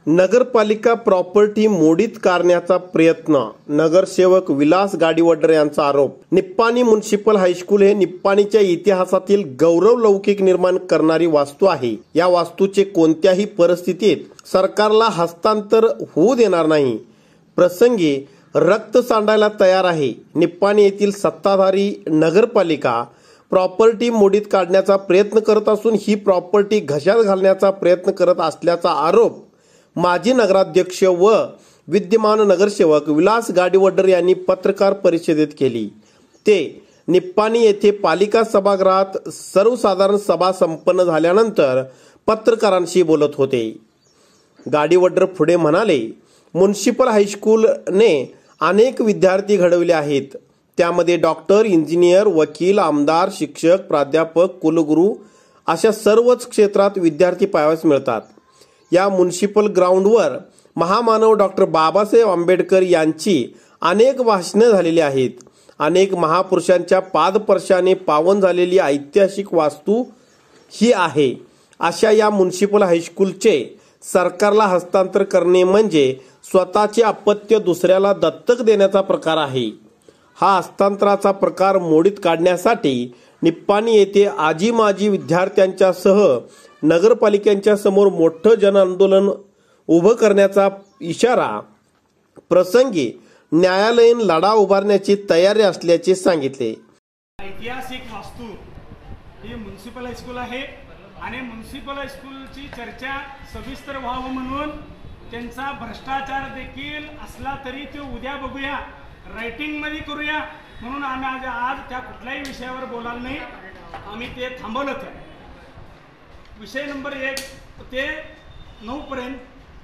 नगरपालिका प्रॉपर्टी मोडीत करण्याचा प्रयत्न, नगरसेवक विलास गाडीवडर यांचा आरोप। निप्पाणी म्युनिसिपल हायस्कूल हे निप्पाणीच्या इतिहासातील गौरव लौकिक निर्माण करणारी वास्तू आहे। या वास्तूचे कोणत्याही परिस्थितीत सरकारला हस्तांतर होऊ देणार नाही। प्रसंगी रक्त सांडायला तयार आहे। निप्पाणी येथील सत्ताधारी नगरपालिका प्रॉपर्टी मोडीत काढण्याचा प्रयत्न करत असून ही प्रॉपर्टी घशात घालण्याचा प्रयत्न करत असल्याचा आरोप माजी नगराध्यक्ष व विद्यमान नगरसेवक विलास गाडीवडर यांनी पत्रकार परिषदेत केली। ते निप्पाणी येथे पालिका सभागृहात सर्वसाधारण सभा संपन्न झाल्यानंतर पत्रकारांशी बोलत होते। गाडीवडर पुढे म्हणाले, म्युनिसिपल हायस्कूलने अनेक विद्यार्थी घडविले आहेत। त्यामध्ये डॉक्टर, इंजिनियर, वकील, आमदार, शिक्षक, प्राध्यापक, कुलगुरू अशा सर्वच क्षेत्रात विद्यार्थी पाहावयास मिळतात। या म्युनिसिपल ग्राउंडवर महामानव डॉक्टर बाबासाहेब आंबेडकर यांची अनेक भाषणे झालेली आहेत। अनेक महापुरुषांच्या पादस्पर्शाने पावन झालेली ऐतिहासिक वास्तू ही आहे। अशा या म्युनिसिपल हायस्कूलचे सरकारला हस्तांतर करणे म्हणजे स्वतःचे अपत्य दुसऱ्याला दत्तक देण्याचा प्रकार आहे। हा हस्तांतराचा प्रकार मोडीत काढण्यासाठी निप्पाणी येथे आजी माजी विद्यार्थ्यांच्या सह नगरपालिकेच्या समोर मोठं जन आंदोलन उभं करण्याचा इशारा, प्रसंगी न्यायालयीन लढा उभारण्याची तयारी असल्याचे सांगितले। ऐतिहासिक वास्तू ही म्युनिसिपल हायस्कूल आहे आणि म्युनिसिपल हायस्कूलची चर्चा सविस्तर व्हावं म्हणून त्यांचा भ्रष्टाचार देखील असला तरी ते उद्या बघूया, रायटिंग मध्ये करूया म्हणून आम्ही आज त्या कुठल्याही विषयावर बोलायला नाही, आम्ही ते थांबवलं। तर विषय नंबर 1 ते 9 पर्यंत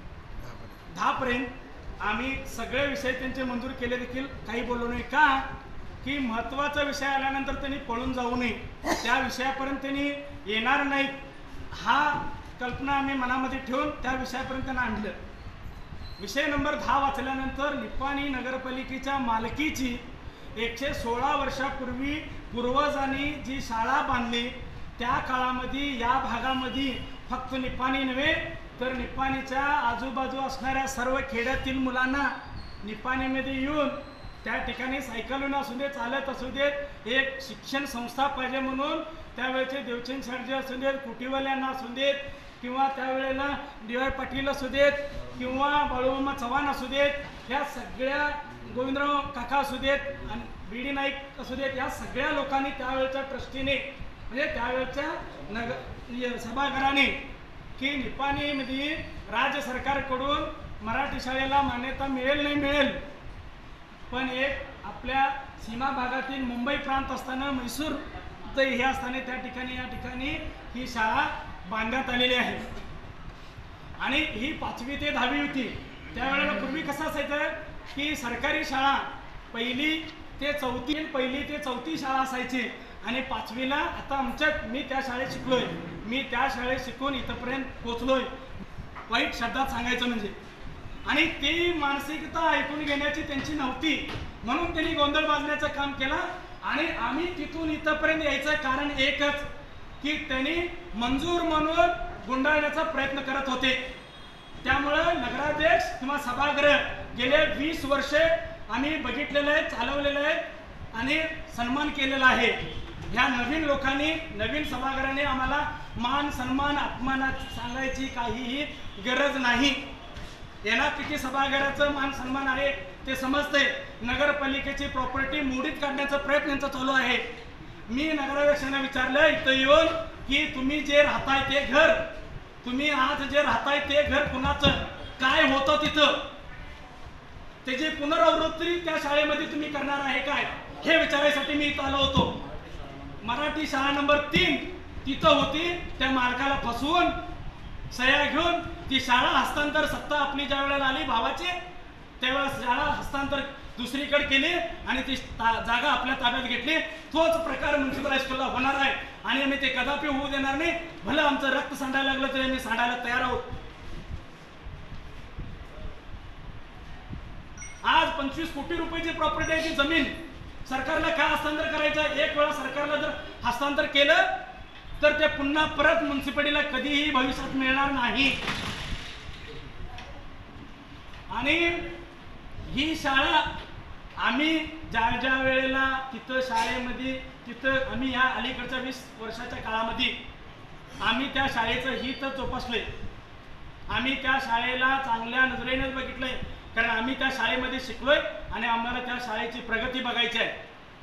10 पर्यंत आम्ही सगळे विषय त्यांचे मंजूर केले, देखील काही बोललो नाही का की महत्त्वाचा विषय आल्यानंतर त्यांनी पळून जाऊ नये, त्या विषयापर्यंत त्यांनी येणार नाहीत हा कल्पना आम्ही मनामध्ये ठेवून त्या विषयापर्यंत त्यांना आणलं। विषय नंबर 10 वाचल्यानंतर निप्पाणी नगरपालिकेच्या मालकीची 116 वर्षापूर्वी पूर्वजांनी जी शाळा बांधली त्या काळामध्ये या भागामध्ये फक्त निप्पाणी नव्हे तर निप्पाणीच्या आजूबाजू असणाऱ्या सर्व खेड्यातील मुलांना निप्पाणीमध्ये येऊन त्या ठिकाणी सायकलून असू देत, चालत असू देत, एक शिक्षण संस्था पाहिजे म्हणून त्यावेळेचे देवचंद सरजी असू देत, कुटीवाल्यांना असू देत किंवा त्यावेळेला डी.वाय. पाटील असू देत किंवा बाळूमामा चव्हाण असू देत, ह्या सगळ्या गोविंदराव काका असू देत आणि बी.डी. नाईक असू देत, या सगळ्या लोकांनी त्यावेळेच्या ट्रस्टीने म्हणजे त्यावेळेच्या सभागृहाने की निप्पाणीमध्ये राज्य सरकारकडून मराठी शाळेला मान्यता मिळेल नाही मिळेल, पण एक आपल्या सीमा भागातील मुंबई प्रांत असताना म्हैसूर हे असताना त्या ठिकाणी या ठिकाणी ही शाळा बांधण्यात आलेली आहे आणि ही 5वी ते 10वी होती। त्यावेळेला पूर्वी कसं असायचं की सरकारी शाळा 1ली ते 4थी शाळा असायची आणि 5वीला आता आमच्यात मी त्या शाळेत शिकलोय, मी त्या शाळेत शिकून इथपर्यंत पोहोचलोय, वाईट शब्दात सांगायचं म्हणजे। आणि ती मानसिकता ऐकून घेण्याची त्यांची नव्हती म्हणून त्यांनी गोंधळ बाजण्याचं काम केलं आणि आम्ही तिथून इथपर्यंत यायचं कारण एकच की त्यांनी मंजूर म्हणून गुंडाळण्याचा प्रयत्न करत होते। त्यामुळे नगराध्यक्ष किंवा सभागृह गेले 20 वर्षे आम्ही बघितलेलं आहे, चालवलेलं आहे आणि सन्मान केलेला आहे। ह्या नवीन लोकांनी, नवीन सभागृहाने आम्हाला मान सन्मान अपमानात सांगायची काहीही गरज नाही। यांना किती सभागृहाचं मान सन्मान आहे ते समजते। नगरपालिकेची प्रॉपर्टी मोडीत काढण्याचा प्रयत्न यांचा चालू आहे। मी नगराध्यक्षांना विचारलं इथं येऊन की तुम्ही जे राहताय ते घर, तुम्ही आज जे राहताय ते घर कुणाचं, काय होतं तिथं, त्याची पुनरावृत्ती त्या शाळेमध्ये तुम्ही करणार आहे काय, हे विचारायसाठी मी इथं आलो होतो। मराठी शाळा नंबर 3 तिथं होती, त्या मालकाला फसवून सह्या घेऊन ती शाळा हस्तांतर सत्ता आपली ज्या वेळेला आली भावाची त्यावेळेस शाळा हस्तांतर दुसरीकडे केली आणि ती जागा आपल्या ताब्यात घेतली। तोच प्रकार म्युनिसिपल हायस्कूलला होणार आहे आणि आम्ही ते कदापि होऊ देणार नाही। भलं आमचं रक्त सांडायला लागलं तरी आम्ही सांडायला तयार आहोत। आज 25 कोटी रुपयाची प्रॉपर्टी आहे, ती जमीन सरकारला का हस्तांतर करायचं? एक वेळा सरकारला जर हस्तांतर केलं तर ते पुन्हा परत म्युनिसिपालिटीला कधीही भविष्यात मिळणार नाही। आणि ही शाळा आम्ही ज्या वेळेला तिथं शाळेमध्ये तिथं आम्ही या अलीकडच्या 20 वर्षाच्या काळामध्ये आम्ही त्या शाळेचं हित जोपासले. आम्ही त्या शाळेला चांगल्या नजरेनेच बघितलंय, कारण आम्ही त्या शाळेमध्ये शिकलोय आणि आम्हाला त्या शाळेची प्रगती बघायची आहे.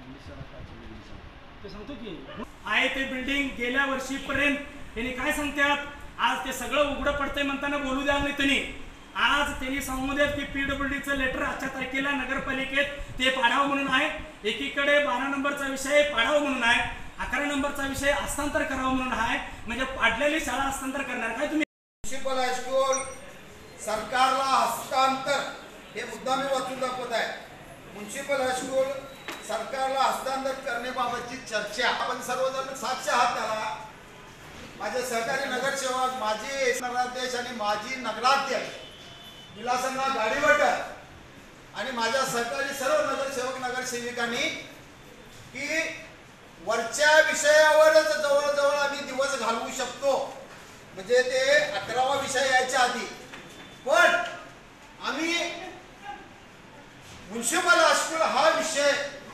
ते सांगतो की आहे ते बिल्डिंग गेल्या वर्षीपर्यंत त्यांनी काय सांगतात, आज ते सगळं उघडं पडतंय म्हणताना बोलू द्याल नाही त्यांनी. आज त्यांनी सांगून की पीडब्ल्यूडीचं लेटर आजच्या तारखेला नगरपालिकेत ते पाडावं म्हणून आहे. एकीकडे 12 नंबरचा विषय पाडावं म्हणून आहे, 11 नंबरचा विषय हस्तांतर करावं म्हणून आहे. म्हणजे पाडलेली शाळा हस्तांतर करणार काय तुम्ही? म्युनिसिपल हायस्कूल सरकारला हस्तांतर हे मुद्दा मी वाचून दाखवत आहे. म्युनिसिपल हायस्कूल सरकारला हस्तांतर करण्याबाबतची चर्चा आपण सर्वजण साक्ष आहात. त्याला माझे सहकारी नगरसेवक, माजी नगराध्यक्ष आणि माजी नगराध्यक्ष विलासन्ना गाडीवटर आणि माझ्या सहकारी सर्व नगरसेवक नगरसेविकांनी की वरच्या विषयावरच जवळजवळ आम्ही दिवस घालवू शकतो, म्हणजे ते 11वा विषय यायच्या आधी. पण आम्ही म्युनिसिपल हायस्कूल हा विषय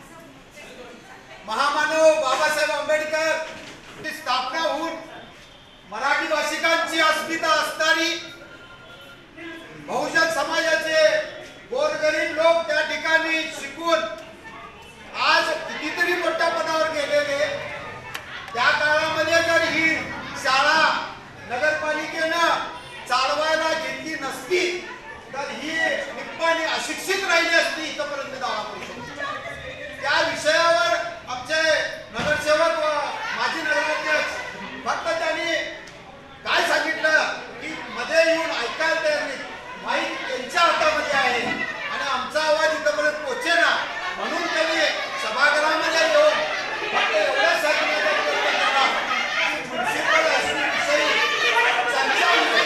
महामानव बाबासाहेब आंबेडकर ची स्थापना होऊन मराठी भाषिकांची अस्मिता असणारी बहुजन समाजाचे गोरगरीब लोक त्या ठिकाणी शिकून आज कितीतरी मोठ्या पदावर गेलेले. त्या काळामध्ये जर ही शाळा नगरपालिकेनं चालवायला घेतली नसती तर ही निप्पाणी अशिक्षित राहिली असती, इथपर्यंत दावा करू शकतो. त्या विषयावर आमचे नगरसेवक व माजी नगराध्यक्ष फक्त त्यांनी काय सांगितलं की मध्ये येऊन ऐकायला तयार नाही. माहीत त्यांच्या हातामध्ये आहे आणि आमचा आवाज इथपर्यंत पोहोचेना, म्हणून त्यांनी सभागृहामध्ये येऊन फक्त एवढ्या सांगण्याचा प्रयत्न केला की म्युनिसिपल हायस्कूलविषयी चर्चा होईल.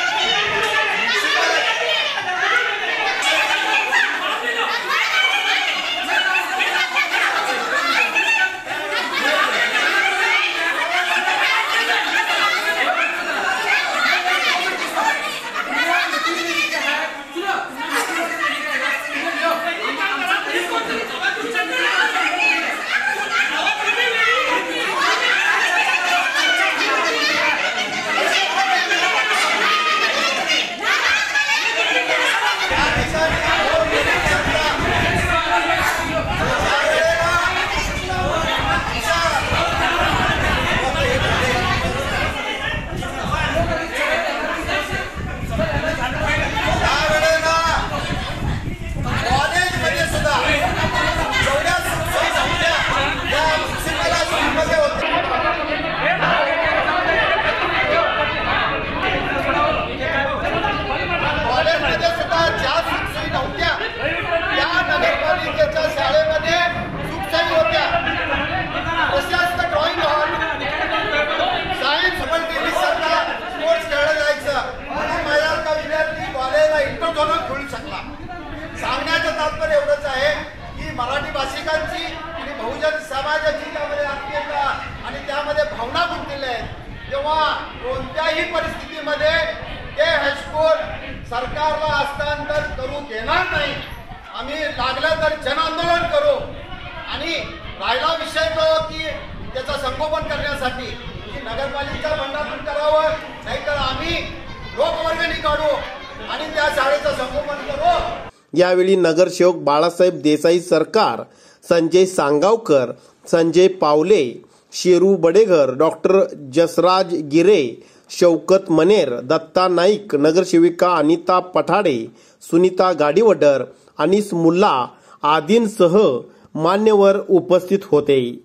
सांगण्याचं तात्पर्य एवढंच आहे की मराठी भाषिकांची आणि बहुजन समाजाची त्यामध्ये आत्मीयता आणि त्यामध्ये भावना गुंतलेल्या आहेत. तेव्हा कोणत्याही परिस्थितीमध्ये ते हायस्कूल सरकारला हस्तांतर करू देणार नाही. आम्ही लागलं तर जन आंदोलन करू. आणि राहिला विषय तो की त्याचं संगोपन करण्यासाठी की नगरपालिका बंडातून करावं, नाहीतर आम्ही लोकवर्गणी काढू आणि त्या शाळेचं संगोपन करू. यावेळी नगरसेवक बाळासाहेब देसाई सरकार, संजय सांगावकर, संजय पावले, शेरू बडेघर, डॉक्टर जसराज गिरे, शौकत मनेर, दत्ता नाईक, नगरसेविका अनिता पठाडे, सुनीता गाडीवडर, अनीस मुल्ला आदींसह मान्यवर उपस्थित होते.